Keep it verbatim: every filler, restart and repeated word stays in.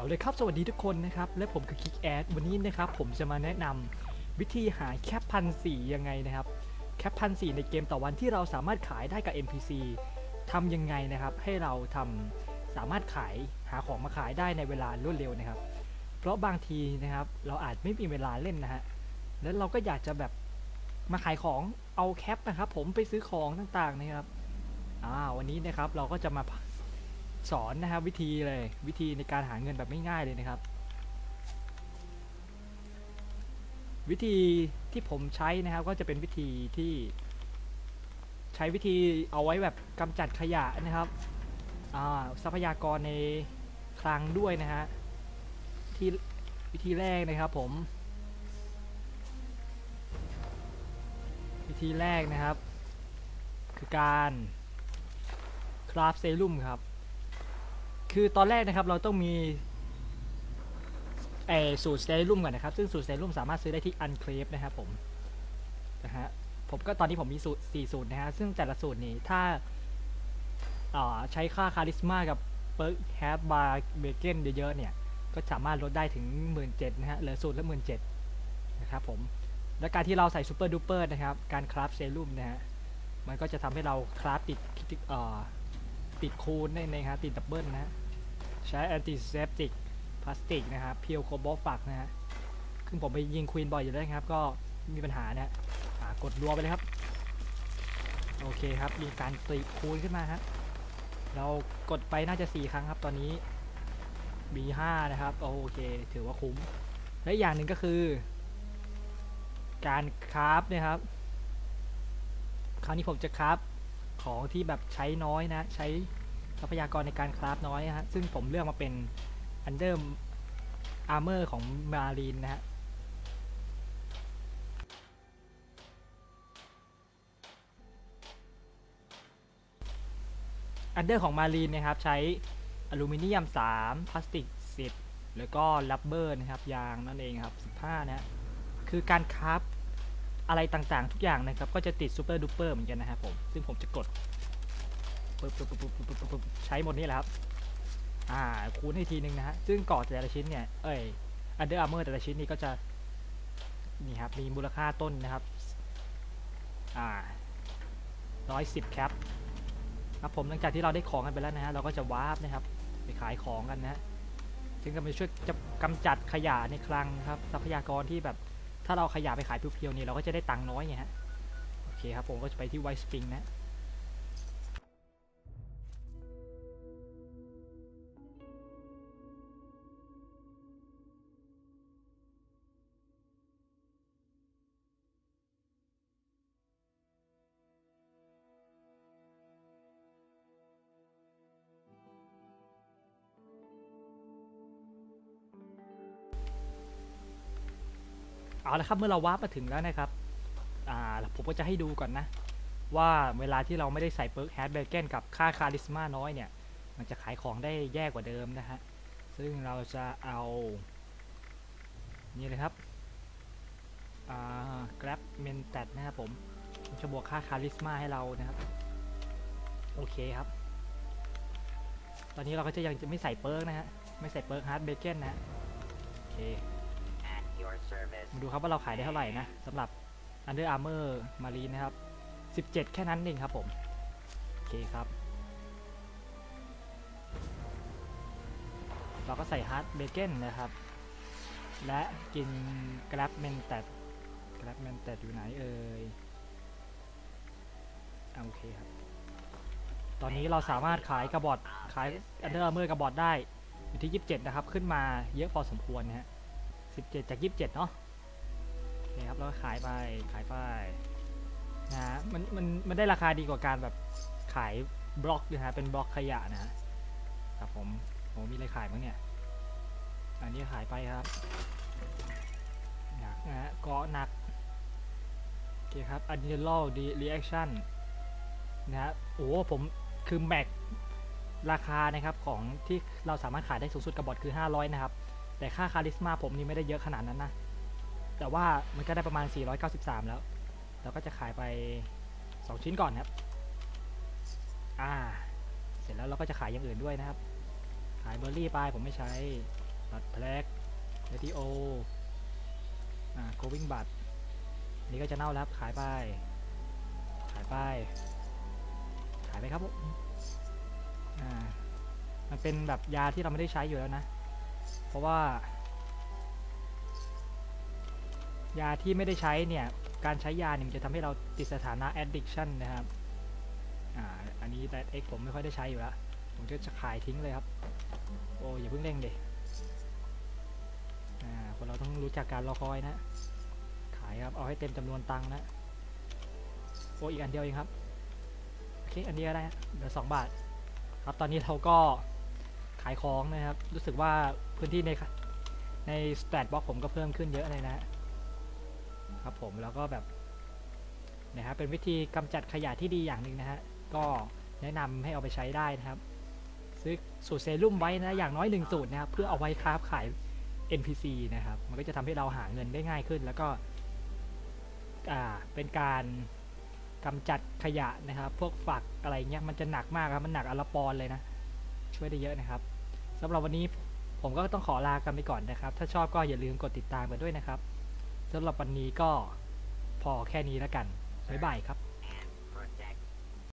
เลยครับสวัสดีทุกคนนะครับและผมคือคิกแอดวันนี้นะครับผมจะมาแนะนำวิธีหาแคปพันสี่ยังไงนะครับแคปพันสี่ในเกมต่อวันที่เราสามารถขายได้กับ เอ็น พี ซี ทำยังไงนะครับให้เราทำสามารถขายหาของมาขายได้ในเวลารวดเร็วนะครับเพราะบางทีนะครับเราอาจไม่มีเวลาเล่นนะฮะแล้วเราก็อยากจะแบบมาขายของเอาแคปนะครับผมไปซื้อของต่างๆนะครับอ่าวันนี้นะครับเราก็จะมาสอนนะครับวิธีเลยวิธีในการหาเงินแบบไม่ง่ายเลยนะครับวิธีที่ผมใช้นะครับก็จะเป็นวิธีที่ใช้วิธีเอาไว้แบบกำจัดขยะนะครับทรัพยากรในคลังด้วยนะฮะที่วิธีแรกนะครับผมวิธีแรกนะครับคือการคราฟเซรุ่มครับคือตอนแรกนะครับเราต้องมีไอสูตรเซรุ่มก่อนนะครับซึ่งสูตรเซรุ่มสามารถซื้อได้ที่อันเคลฟนะครับผมนะฮะผมก็ตอนนี้ผมมีสูตรสี่สูตรนะฮะซึ่งแต่ละสูตรนี้ถ้าใช้ค่าคาริสมากับเปิร์กแฮปบาร์เบเกนเยอะๆเนี่ยก็สามารถลดได้ถึง หนึ่งหมื่นเจ็ดพัน นะฮะเหลือสูตรละ หนึ่งหมื่นเจ็ดพัน นะครับผมและการที่เราใส่ซูเปอร์ดูเปอร์นะครับการคราฟเซรุ่มนะฮะมันก็จะทำให้เราคราฟติดติดคูณได้นะครับติดดับเบิลนะฮะใช้แอนติเซปติกพลาสติกนะครับเพียวโคบอลฝักนะฮะคือผมไปยิงควีนบ่อยอยู่แล้วครับก็มีปัญหานะฮะกดรัวไปเลยครับโอเคครับมีการตีคูณขึ้นมาครับเรากดไปน่าจะสี่ครั้งครับตอนนี้ บี ห้า นะครับโอเคถือว่าคุ้มและอย่างหนึ่งก็คือการคราฟนะครับคราวนี้ผมจะคราฟของที่แบบใช้น้อยนะใช้ทรัพยากรในการคราฟน้อยนะฮะซึ่งผมเลือกมาเป็นอันเดอร์อาร์เมอร์ของมารีนนะฮะอันเดอร์ของมารีนนะครับใช้อลูมิเนียมสามพลาสติกสิบแล้วก็ลับเบอร์นะครับยางนั่นเองครับสิบห้านะคือการคราฟอะไรต่างๆทุกอย่างนะครับก็จะติดซูเปอร์ดูเปอร์เหมือนกันนะครับผมซึ่งผมจะกดปึ๊บปึ๊บปึ๊บปึ๊บปึ๊บใช้หมดนี่แหละครับอ่าคูณให้ทีนึงนะฮะซึ่งก่อแต่ละชิ้นเนี่ยเอ้ยอันเดอร์อาร์เมอร์แต่ละชิ้นนี้ก็จะนี่ครับมีมูลค่าต้นนะครับอ่าร้อยสิบแคปครับผมหลังจากที่เราได้ของกันไปแล้วนะฮะเราก็จะวาร์ปนะครับไปขายของกันนะฮะซึ่งก็จะช่วยจะกำจัดขยะในคลังครับทรัพยากรที่แบบถ้าเราขยะไปขายเพียวๆนี่เราก็จะได้ตังค์น้อยไงฮะโอเคครับผมก็จะไปที่ไวท์สปริงนะเอาละครับเมื่อเราวาร์ปมาถึงแล้วนะครับอ่าผมก็จะให้ดูก่อนนะว่าเวลาที่เราไม่ได้ใส่เปิร์กแฮดเบเกนกับค่าคาริสมาน้อยเนี่ยมันจะขายของได้แย่กว่าเดิมนะฮะซึ่งเราจะเอานี่เลยครับอ่า grab mentat นะครับผมจะบวกค่าคาริสมาให้เรานะครับโอเคครับตอนนี้เราก็จะยังจะไม่ใส่เปิร์กนะฮะไม่ใส่เปิร์กฮาร์ดเบเกนนะโอเคมาดูครับว่าเราขายได้เท่าไหร่นะสำหรับ Under Armour Marine นะครับสิบเจ็ดแค่นั้นเองครับผมโอเคครับเราก็ใส่ฮาร์ดเบเกนนะครับและกินกราฟเมนตัดกราฟเมนตัดอยู่ไหนเอ่ยโอเคครับตอนนี้เราสามารถขายกระบอกขาย Under Armour กระบอกได้อยู่ที่ยี่สิบเจ็ดนะครับขึ้นมาเยอะพอสมควรนะฮะสิบเจ็ดจากยี่สิบเจ็ดเนาะนี่ครับแล้วก็ขายไปขายไปนะมันมันมันได้ราคาดีกว่าการแบบขายบล็อกนะฮะเป็นบล็อกขยะนะฮะครับผมผมมีอะไรขายบ้างเนี่ยอันนี้ขายไปครับหนักนะฮะเกาะหนักโอเคครับ Unusual Reaction นะฮะโอ้ผมคือแม็กราคานะครับของที่เราสามารถขายได้สูงสุดกับบอทคือห้าร้อยนะครับแต่ค่าคาริสมาผมนี่ไม่ได้เยอะขนาดนั้นนะแต่ว่ามันก็ได้ประมาณสี่ร้อยเก้าสิบสามแล้วเราก็จะขายไปสองชิ้นก่อนครับอ่าเสร็จแล้วเราก็จะขายอย่างอื่นด้วยนะครับขายเบอร์รี่ไปผมไม่ใช้บัตรแพลกเรดิโออ่าโกวิ่งบัตรนี่ก็จะเน่าแล้วขายไปขายไปขายไปครับผมอ่ามันเป็นแบบยาที่เราไม่ได้ใช้อยู่แล้วนะเพราะว่ายาที่ไม่ได้ใช้เนี่ยการใช้ยาเนี่ยมันจะทำให้เราติดสถานะ addiction นะครับอ่าอันนี้แต่ X ผมไม่ค่อยได้ใช้อยู่แล้วผมก็จะขายทิ้งเลยครับโอ้อย่าเพิ่งเร่งดิอ่าคนเราต้องรู้จักการรอคอยนะขายครับเอาให้เต็มจำนวนตังค์นะโอ้อีกอันเดียวเองครับโอเคอันนี้ก็ได้เหลือสองบาทครับตอนนี้เราก็ขายของนะครับรู้สึกว่าพื้นที่ในในสแตทบ็อกผมก็เพิ่มขึ้นเยอะเลยนะครับผมแล้วก็แบบนะครับเป็นวิธีกำจัดขยะที่ดีอย่างหนึ่งนะฮะก็แนะนำให้เอาไปใช้ได้นะครับซื้อสูตรเซรุ่มไว้นะอย่างน้อยหนึ่งสูตรนะครับเพื่อเอาไว้คราฟขาย เอ็น พี ซี นะครับมันก็จะทำให้เราหาเงินได้ง่ายขึ้นแล้วก็อ่าเป็นการกำจัดขยะนะครับพวกฝักอะไรเงี้ยมันจะหนักมากครับมันหนักอลปอนเลยนะช่วยได้เยอะนะครับสำหรับวันนี้ผมก็ต้องขอลากันไปก่อนนะครับถ้าชอบก็อย่าลืมกดติดตามกันด้วยนะครับสำหรับวันนี้ก็พอแค่นี้แล้วกันบ๊ายบายครับ